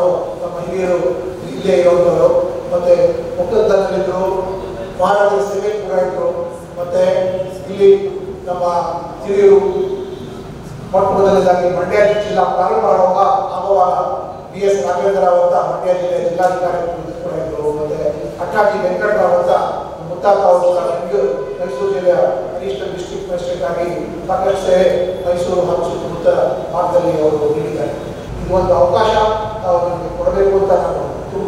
ಮಾಡೋ ನಮ್ಮ ಹಿರಿಯರು ಇಲ್ಲೇ ಇರೋರು, ಮತ್ತು ಒಕ್ಕಲ್ತನದಲ್ಲಿದ್ದರು, ಭಾರತದ ಸೇವೆ ಕೂಡ ಇದ್ದರು. ಮತ್ತು ಇಲ್ಲಿ ನಮ್ಮ ಹಿರಿಯರು ಮೊಟ್ಟಮೊದಲನೇದಾಗಿ ಮಂಡ್ಯ ಜಿಲ್ಲಾ ಪ್ರಾರಂಭ ಆಗುವಾಗ BS ರಾಘವೇಂದ್ರ ಅಂತ ಮಂಡ್ಯ ಜಿಲ್ಲೆ ಜಿಲ್ಲಾಧಿಕಾರಿ ಕೂಡ ಇದ್ದರು. ಮತ್ತು ಅಟ್ಟಾಜಿ ವೆಂಕಟರಾವ್ ಅಂತ ಮುತ್ತಾತ ಅವರು ಮೈಸೂರು ಜಿಲ್ಲೆಯ ಅಡಿಷನಲ್ ಡಿಸ್ಟ್ರಿಕ್ಟ್ ಮ್ಯಾಜಿಸ್ಟ್ರೇಟ್ ಆಗಿ ಸಾಕಷ್ಟು ಸೇವೆ ಮೈಸೂರು ಹಾಗೂ ಸುತ್ತಮುತ್ತ ಭಾಗದಲ್ಲಿ ಅವರು ನೀಡಿದ್ದಾರೆ. ಇದು ಒಂದು ಅವಕಾಶ ನನಗೆ ಕೊಡಬೇಕು ಅಂತ ನಾನು ತುಂಬ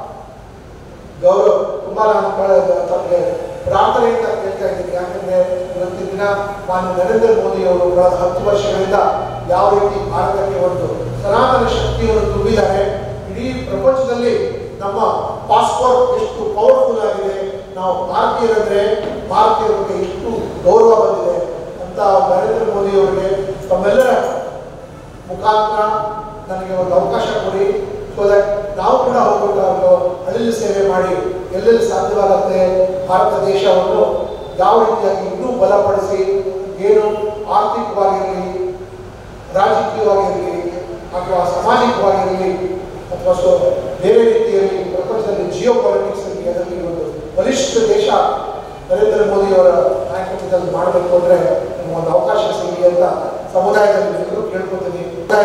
ನಾನು ತಮಗೆ ಪ್ರಾರ್ಥನೆಯಿಂದ ಕೇಳ್ತಾ ಇದ್ದೀನಿ. ಯಾಕಂದರೆ ಇವತ್ತಿನ ದಿನ ಮಾನ್ಯ ನರೇಂದ್ರ ಮೋದಿ ಅವರು ಕಳೆದ 10 ವರ್ಷಗಳಿಂದ ಯಾವ ರೀತಿ ಭಾರತಕ್ಕೆ ಒಂದು ಸನಾತನ ಶಕ್ತಿಯನ್ನು ತುಂಬಿದ್ದಾರೆ. ಇಡೀ ಪ್ರಪಂಚದಲ್ಲಿ ನಮ್ಮ ಪಾಸ್ಪೋರ್ಟ್ ಎಷ್ಟು ಪವರ್ಫುಲ್ ಆಗಿದೆ, ನಾವು ಭಾರತೀಯರಂದರೆ ಭಾರತೀಯರ ಬಗ್ಗೆ ಎಷ್ಟು ಗೌರವ ಬಂದಿದೆ ಅಂತ ನರೇಂದ್ರ ಮೋದಿ ಅವರಿಗೆ ತಮ್ಮೆಲ್ಲರ ಮುಖಾಂತರ ನನಗೆ ಒಂದು ಅವಕಾಶ ಕೊಡಿ. ಸೊ ದಟ್ ನಾವು ಕೂಡ ಹೋಗ್ಬಿಟ್ಟು ಹಳ್ಳಿ ಸೇವೆ ಮಾಡಿ ಎಲ್ಲೆಲ್ಲಿ ಸಾಧ್ಯವಾಗುತ್ತೆ ಭಾರತ ದೇಶವನ್ನು ಯಾವ ರೀತಿಯಾಗಿ ಇನ್ನೂ ಬಲಪಡಿಸಿ, ಏನು ಆರ್ಥಿಕವಾಗಿರಲಿ, ರಾಜಕೀಯವಾಗಿರಲಿ ಅಥವಾ ಸಾಮಾಜಿಕವಾಗಿರಲಿ ಅಥವಾ ಬೇರೆ ರೀತಿಯಲ್ಲಿ ಪ್ರಪಂಚದಲ್ಲಿ ಜಿಯೋ ಪಾಲಿಟಿಕ್ಸಲ್ಲಿ ಅದರಲ್ಲಿ ಒಂದು ಬಲಿಷ್ಠ ದೇಶ ನರೇಂದ್ರ ಮೋದಿಯವರ ನಾಯಕತ್ವದಲ್ಲಿ ಮಾಡಬೇಕು ಅಂದರೆ ನಮಗೊಂದು ಅವಕಾಶ ಸಿಗಲಿ ಅಂತ ಸಮುದಾಯದಲ್ಲಿ ಎಲ್ಲರೂ ಕೇಳ್ಕೊತೀನಿ.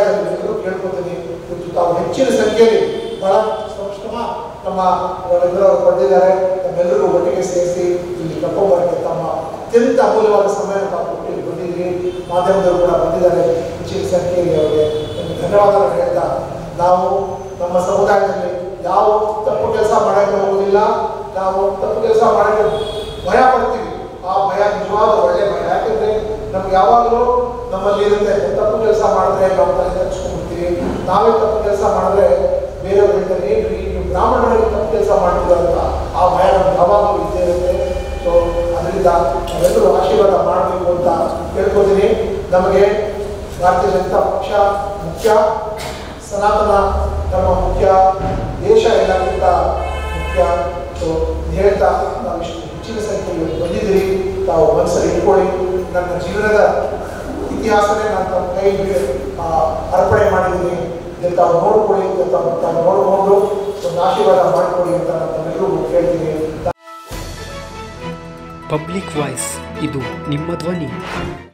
ಇವತ್ತು ತಾವು ಹೆಚ್ಚಿನ ಸಂಖ್ಯೆಯಲ್ಲಿ ಬಹಳ ಶ್ರಮ ನಮ್ಮ ಅವರೆಲ್ಲರೂ ಪಡೆದಿದ್ದಾರೆ. ನಮ್ಮೆಲ್ಲರೂ ಒಟ್ಟಿಗೆ ಸೇರಿಸಿ ಇಲ್ಲಿ ಕರ್ಕೊಂಡ್ಬರಕ್ಕೆ ತಮ್ಮ ಅತ್ಯಂತ ಅಮೂಲ್ಯವಾದ ಸಮಯ ತಾವು ಕೊಟ್ಟು ಬಂದಿದ್ದೀರಿ. ಮಾಧ್ಯಮದವರು ಕೂಡ ಬಂದಿದ್ದಾರೆ ಹೆಚ್ಚಿನ ಸಂಖ್ಯೆಯಲ್ಲಿ. ಅವರಿಗೆ ಧನ್ಯವಾದಗಳು ಹೇಳ್ತಾ, ನಾವು ನಮ್ಮ ಸಮುದಾಯದಲ್ಲಿ ಯಾವ ತಪ್ಪು ಕೆಲಸ ಮಾಡೋಕ್ಕೆ ಹೋಗೋದಿಲ್ಲ. ನಾವು ತಪ್ಪು ಕೆಲಸ ಮಾಡೋಕ್ಕೆ ಭಯ ಪಡ್ತೀವಿ. ಆ ಭಯ ನಿಜವಾದ ಒಳ್ಳೆಯ ಭಯ. ಯಾಕೆಂದರೆ ನಮ್ಗೆ ಯಾವಾಗಲೂ ನಮ್ಮಲ್ಲಿ ಇರುತ್ತೆ, ತಪ್ಪು ಕೆಲಸ ಮಾಡಿದ್ರೆ ನಾವು ತಲೆ ತಗ್ಸ್ಕೊಂಡ್ಬಿಡ್ತೀವಿ. ನಾವೇ ತಪ್ಪು ಕೆಲಸ ಮಾಡಿದ್ರೆ ಬೇರೆಯವ್ರು ಹೇಳ್ತಾರೆ, ಏನ್ರಿ ನೀವು ಬ್ರಾಹ್ಮಣರಿಗೆ ತಪ್ಪು ಕೆಲಸ ಮಾಡ್ತೀರ ಅಂತ. ಆ ಭಯ ನಮ್ಗೆ ಯಾವಾಗಲೂ ಇದ್ದೇ ಇರುತ್ತೆ. ಸೊ ಅದರಿಂದ ನಾವೆಲ್ಲರೂ ಆಶೀರ್ವಾದ ಮಾಡಬೇಕು ಅಂತ ಕೇಳ್ಕೊತೀನಿ. ನಮಗೆ ಭಾರತೀಯ ಜನತಾ ಪಕ್ಷ ಮುಖ್ಯ, ಸನಾತನ ಧರ್ಮ ಮುಖ್ಯ, ದೇಶ ಎಲ್ಲಕ್ಕಿಂತ ಮುಖ್ಯ. ಸೊ ಹೇಳ್ತಾ ನಾವು ಇಷ್ಟು ಹೆಚ್ಚಿನ ಸಂಖ್ಯೆಯಲ್ಲಿ ಬಂದಿದ್ದೀರಿ. ತಾವು ಮನಸ್ಸಲ್ಲಿ ಇಟ್ಕೊಳ್ಳಿ. ನನ್ನ ಜೀವನದ ಇತಿಹಾಸನೇ ನಾನು ತಮ್ಮ ಕೈ ಅರ್ಪಣೆ ಮಾಡಿದ್ದೀನಿ. ಇದನ್ನು ತಾವು ನೋಡ್ಕೊಳ್ಳಿ, ತಾವು ನೋಡಿಕೊಂಡು ಒಂದು ಆಶೀರ್ವಾದ ಮಾಡಿಕೊಡಿ ಅಂತ ನಾನು ತಮ್ಮೆಲ್ಲರೂ ಕೇಳ್ತೀನಿ. ಪಬ್ಲಿಕ್ ವಾಯ್ಸ್, ಇದು ನಿಮ್ಮ ಧ್ವನಿ.